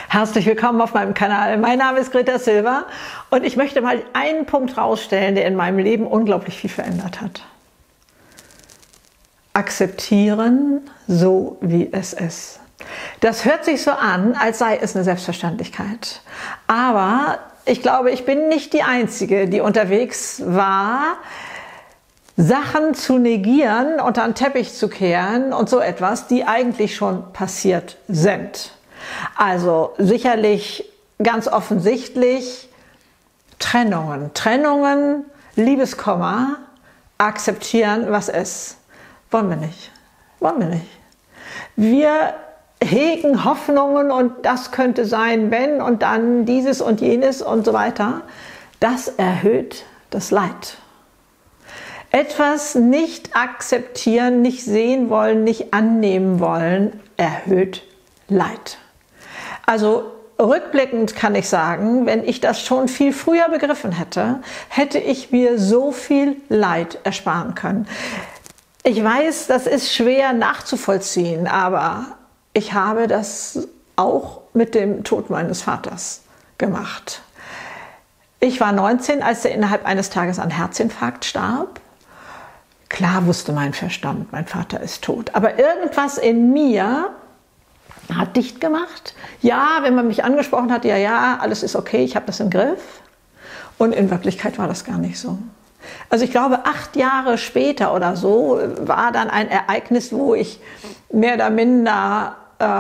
Herzlich willkommen auf meinem Kanal. Mein Name ist Greta Silva und ich möchte mal einen Punkt rausstellen, der in meinem Leben unglaublich viel verändert hat. Akzeptieren, so wie es ist. Das hört sich so an, als sei es eine Selbstverständlichkeit. Aber ich glaube, ich bin nicht die Einzige, die unterwegs war, Sachen zu negieren, unter den Teppich zu kehren und so etwas, die eigentlich schon passiert sind. Also sicherlich ganz offensichtlich Trennungen, Liebeskummer, akzeptieren, was ist. Wollen wir nicht. Wir hegen Hoffnungen und das könnte sein, wenn und dann dieses und jenes und so weiter. Das erhöht das Leid. Etwas nicht akzeptieren, nicht sehen wollen, nicht annehmen wollen, erhöht Leid. Also rückblickend kann ich sagen, wenn ich das schon viel früher begriffen hätte, hätte ich mir so viel Leid ersparen können. Ich weiß, das ist schwer nachzuvollziehen, aber ich habe das auch mit dem Tod meines Vaters gemacht. Ich war 19, als er innerhalb eines Tages an Herzinfarkt starb. Klar wusste mein Verstand, mein Vater ist tot, aber irgendwas in mir hat dicht gemacht. Ja, wenn man mich angesprochen hat, ja, alles ist okay, ich habe das im Griff. Und in Wirklichkeit war das gar nicht so. Also ich glaube, 8 Jahre später oder so war dann ein Ereignis, wo ich mehr oder minder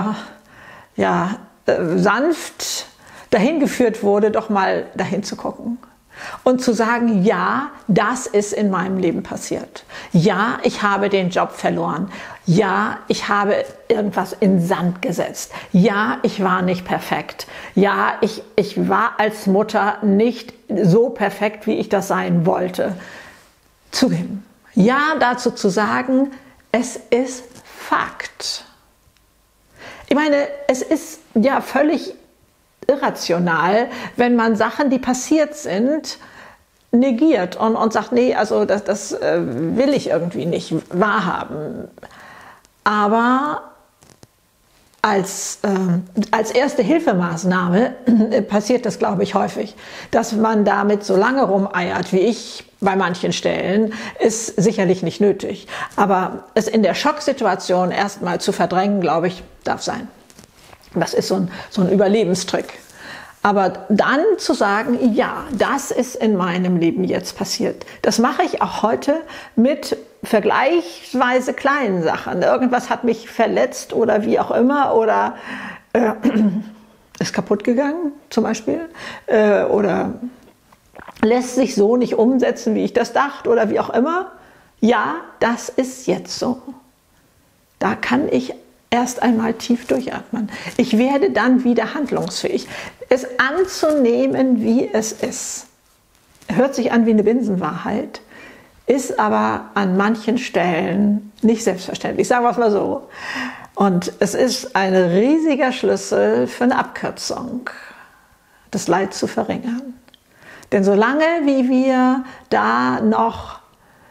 sanft dahin geführt wurde, doch mal dahin zu gucken. Und zu sagen, ja, das ist in meinem Leben passiert. Ja, ich habe den Job verloren. Ja, ich habe irgendwas in Sand gesetzt. Ja, ich war nicht perfekt. Ja, ich war als Mutter nicht so perfekt, wie ich das sein wollte. Zugeben. Ja, dazu zu sagen, es ist Fakt. Ich meine, es ist ja völlig irrational, wenn man Sachen, die passiert sind, negiert und sagt, nee, also das will ich irgendwie nicht wahrhaben. Aber als erste Hilfemaßnahme passiert das, glaube ich, häufig. Dass man damit so lange rumeiert, wie ich bei manchen Stellen, ist sicherlich nicht nötig. Aber es in der Schocksituation erstmal zu verdrängen, glaube ich, darf sein. Das ist so ein Überlebenstrick. Aber dann zu sagen, ja, das ist in meinem Leben jetzt passiert. Das mache ich auch heute mit vergleichsweise kleinen Sachen. Irgendwas hat mich verletzt oder wie auch immer oder ist kaputt gegangen zum Beispiel oder lässt sich so nicht umsetzen, wie ich das dachte oder wie auch immer. Ja, das ist jetzt so. Da kann ich erst einmal tief durchatmen. Ich werde dann wieder handlungsfähig. Es anzunehmen, wie es ist. Hört sich an wie eine Binsenwahrheit, ist aber an manchen Stellen nicht selbstverständlich. Sagen wir es mal so. Und es ist ein riesiger Schlüssel für eine Abkürzung, das Leid zu verringern. Denn solange wie wir da noch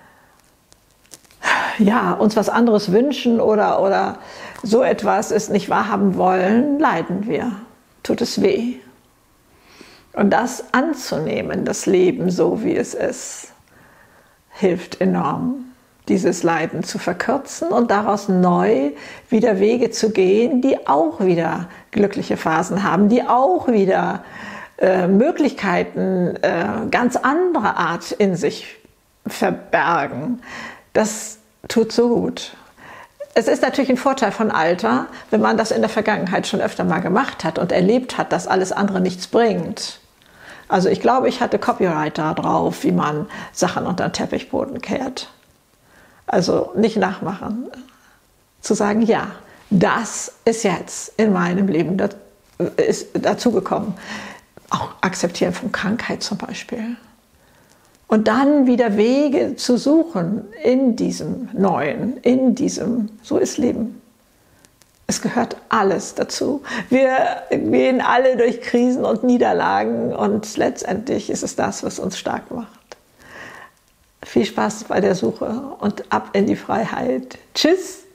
uns was anderes wünschen oder so etwas es nicht wahrhaben wollen, leiden wir. Tut es weh. Und das anzunehmen, das Leben so wie es ist, hilft enorm, dieses Leiden zu verkürzen und daraus neu wieder Wege zu gehen, die auch wieder glückliche Phasen haben, die auch wieder Möglichkeiten ganz anderer Art in sich verbergen. Das tut so gut. Es ist natürlich ein Vorteil von Alter, wenn man das in der Vergangenheit schon öfter mal gemacht hat und erlebt hat, dass alles andere nichts bringt. Also ich glaube, ich hatte Copyright da drauf, wie man Sachen unter den Teppichboden kehrt. Also nicht nachmachen. Zu sagen, ja, das ist jetzt in meinem Leben dazugekommen. Auch akzeptieren von Krankheit zum Beispiel. Und dann wieder Wege zu suchen in diesem Neuen, so ist Leben. Es gehört alles dazu. Wir gehen alle durch Krisen und Niederlagen und letztendlich ist es das, was uns stark macht. Viel Spaß bei der Suche und ab in die Freiheit. Tschüss!